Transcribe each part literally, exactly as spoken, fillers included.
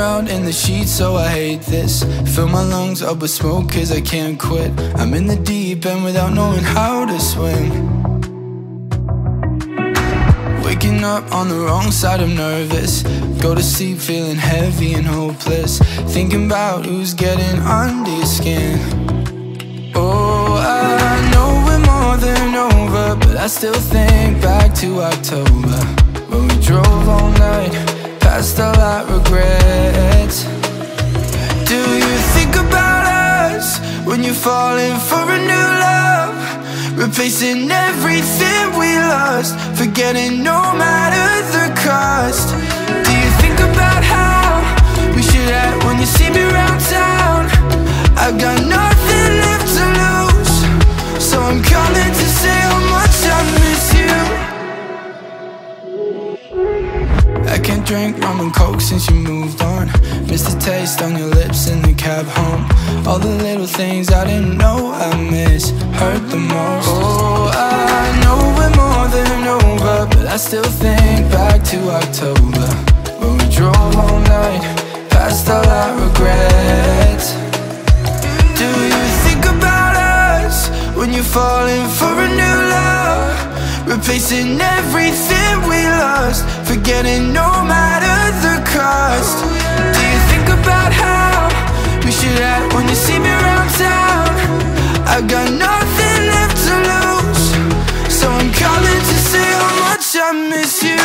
around in the sheets, so I hate this. Fill my lungs up with smoke cause I can't quit. I'm in the deep end without knowing how to swim. Waking up on the wrong side of nervous. Go to sleep feeling heavy and hopeless. Thinking about who's getting under your skin. Oh, I know we're more than over, but I still think back to October, when we drove all night past all our regrets. Do you think about us when you're falling for a new love? Replacing everything we lost, forgetting no matter the cost. Do you think about how we should act when you see me around town? I've got nothing left to lose, so I'm calling to say how much I miss you. I can't drink rum and coke since you moved on. Miss the taste on your lips in the cab home. All the little things I didn't know I miss hurt the most. Oh, I know we're more than over, but I still think back to October, when we drove all night past all our regrets. Do you think about us when you're falling for a new love? Replacing everything we lost, forgetting no matter the cost. Do you think about how we should act when you see me around town? I've got nothing left to lose, so I'm calling to say how much I miss you.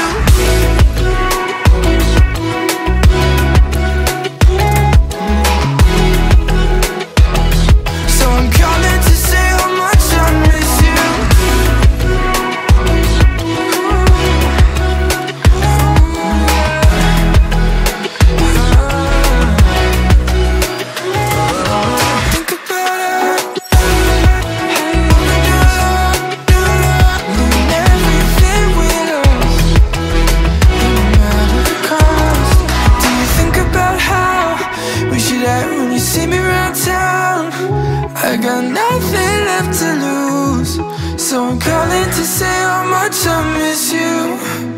When you see me around town, I got nothing left to lose, so I'm calling to say how much I miss you.